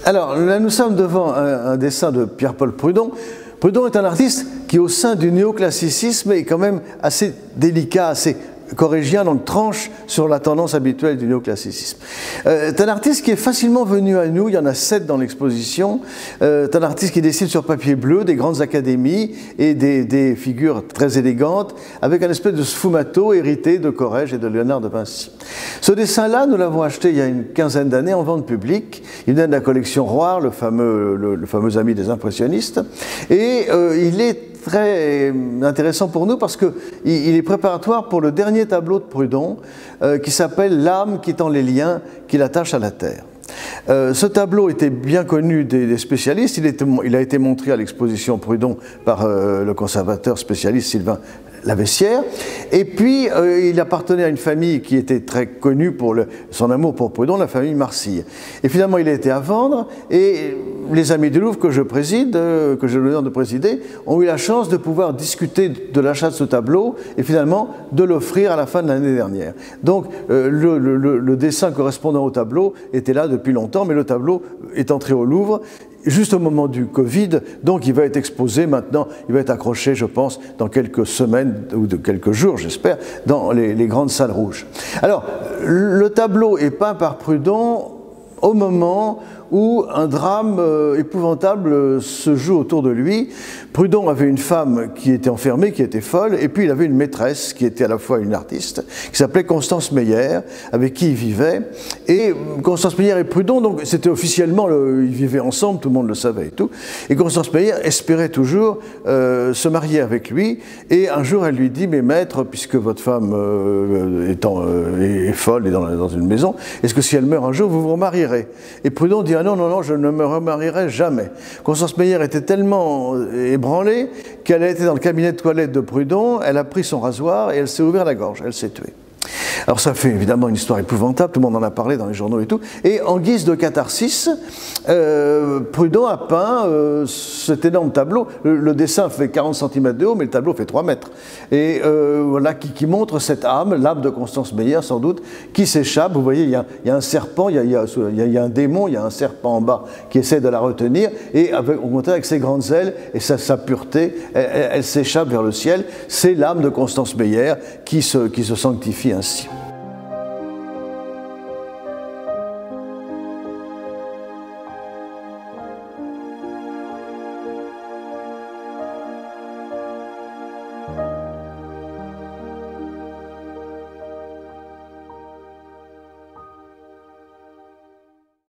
Alors, là, nous sommes devant un dessin de Pierre-Paul Prudhon. Prudhon est un artiste qui, au sein du néoclassicisme, est quand même assez délicat, assez corrégien, donc tranche sur la tendance habituelle du néoclassicisme. C'est un artiste qui est facilement venu à nous, il y en a 7 dans l'exposition. C'est un artiste qui dessine sur papier bleu des grandes académies et des figures très élégantes, avec un espèce de sfumato hérité de Corrège et de Léonard de Vinci. Ce dessin-là, nous l'avons acheté il y a une quinzaine d'années en vente publique. Il vient de la collection Roire, le fameux ami des impressionnistes, et il est très intéressant pour nous parce qu'il est préparatoire pour le dernier tableau de Prudhon qui s'appelle « L'âme qui tend les liens qui l'attachent à la terre ». Ce tableau était bien connu des spécialistes, il a été montré à l'exposition Prudhon par le conservateur spécialiste Sylvain Lavessière, et puis il appartenait à une famille qui était très connue pour son amour pour Prudhon, la famille Marcille. Et finalement il a été à vendre, et les Amis du Louvre que je préside, que j'ai l'honneur de présider, ont eu la chance de pouvoir discuter de l'achat de ce tableau et finalement de l'offrir à la fin de l'année dernière. Donc le dessin correspondant au tableau était là depuis longtemps, mais le tableau est entré au Louvre juste au moment du Covid, donc il va être exposé maintenant, il va être accroché, je pense, dans quelques semaines ou de quelques jours, j'espère, dans les grandes salles rouges. Alors, le tableau est peint par Prudhon au moment où un drame épouvantable se joue autour de lui. Prudhon avait une femme qui était enfermée, qui était folle, et puis il avait une maîtresse qui était à la fois une artiste, qui s'appelait Constance Meyer, avec qui il vivait. Et Constance Meyer et Prudhon, donc c'était officiellement, ils vivaient ensemble, tout le monde le savait et tout. Et Constance Meyer espérait toujours se marier avec lui, et un jour elle lui dit « Mais maître, puisque votre femme est folle et dans une maison, est-ce que si elle meurt un jour, vous vous remarierez ?» Et Prudhon dit « Ah non, non, non, je ne me remarierai jamais. » Constance Meyer était tellement ébranlée qu'elle a été dans le cabinet de toilette de Prudhon, elle a pris son rasoir et elle s'est ouvert la gorge, elle s'est tuée. Alors ça fait évidemment une histoire épouvantable, tout le monde en a parlé dans les journaux et tout. Et en guise de catharsis, Prudhon a peint cet énorme tableau. Le dessin fait 40 cm de haut, mais le tableau fait 3 mètres. Et voilà, qui montre cette âme, l'âme de Constance Meyer sans doute, qui s'échappe. Vous voyez, il y a un serpent, il y a un démon, il y a un serpent en bas qui essaie de la retenir. Et au contraire, avec ses grandes ailes et sa pureté, elle s'échappe vers le ciel. C'est l'âme de Constance Meyer qui se sanctifie ainsi.